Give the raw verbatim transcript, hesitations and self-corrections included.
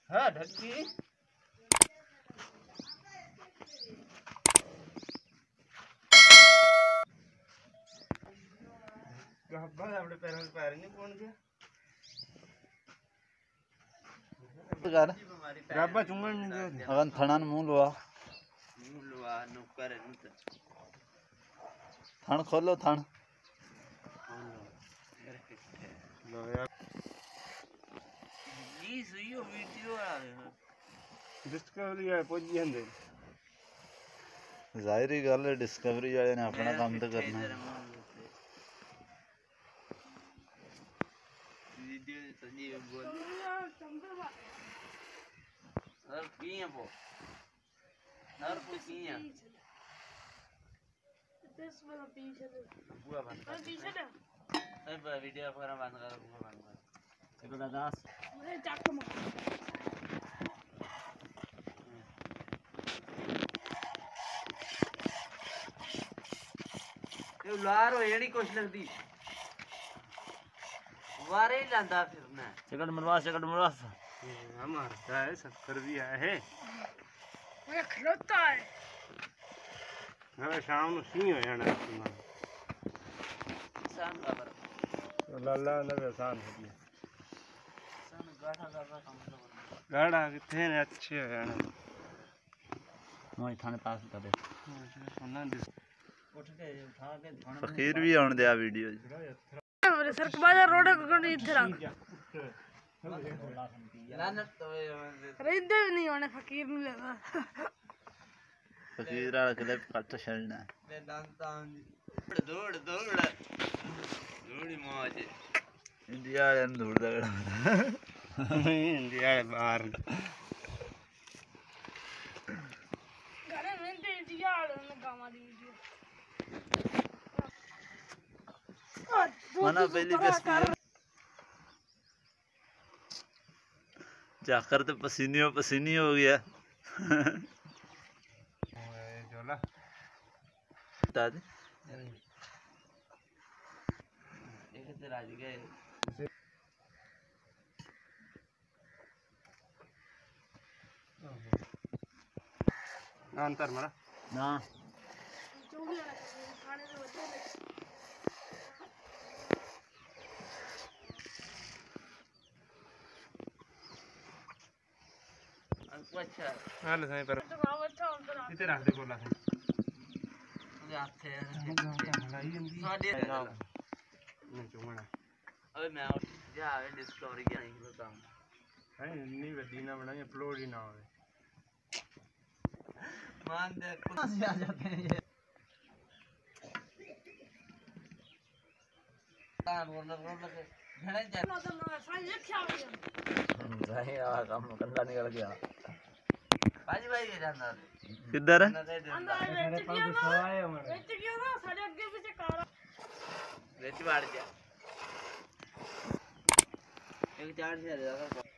हाँ ढक्की गब्बा अपने पैरों में पैर नहीं कौन गया कर गब्बा चुंगन नहीं गया अगन थणन मुंह लुआ मुंह लुआ नुकर है नुकर थण खोलो थण लो यार ये सुइयो वीडियो आ डिस्कवरी है पहुंच गए हैं जाहिर गल है डिस्कवरी वाले ने अपना काम तो करना है वीडियो तो जी बोल सर किया वो सर को किया दस वाला पीछे दे बुआ बंद कर पीछे दे अब वीडियो पूरा बंद कर बुआ बंद कर देखो दादा मैं चाक मार ये लारो एड़ी कुछ लगदी वारे ही लांदा फिरना चिकन मनवा चिकन मनवा हमारा है शक्कर भी आया है मैं खलोता है मैं शाम को सी हो जाना शाम का बर लाला ने आसान हो गया सन गाढ़ा गाढ़ा काम तो गाढ़ा किथे ने अच्छे हो जाना मोई थाने पास कर दे सुनना उठ के उठा के फकीर भी आउण दिया वीडियो मेरे सर के बाजार रोड को नहीं इधर लानत तो रहंदे भी नहीं होने फकीर नहीं लगा फकीर वाला क्लिप कट छड़ना मैं जानता हूं दौड़ दौड़ दौड़ी मौज इंडिया वाले दौड़ दगड़ा इंडिया बाहर घरे में तो इंडिया वाले गामा दी वीडियो मना पहली तस्वीर जाकर तो पसीनियों पसीनी हो गया जोला बता दे एक तो राज गए अंतर मरा ना जो भी खाने से बचे अच्छा हां ले पर तो गांव अच्छा अंदर इते रख दे गोला से मुझे हाथ है साढ़े नहीं चुंगना अबे मैं जा आवे डिस्कवरी क्या नहीं बताऊं है नहीं वड्डी ना बनाई अपलोड ही ना होवे मान दे कहां से आ जाते हैं ये तान बोल बोल के घणे जा ना तो ना साइज क्या हो गया नहीं आ काम कंधा निकल गया बाजी भाई के जाना किधर है अंदर वेच गया ना वेच गया ना साढ़े आगे पीछे कार वेच बाड़ गया एक चार से ज्यादा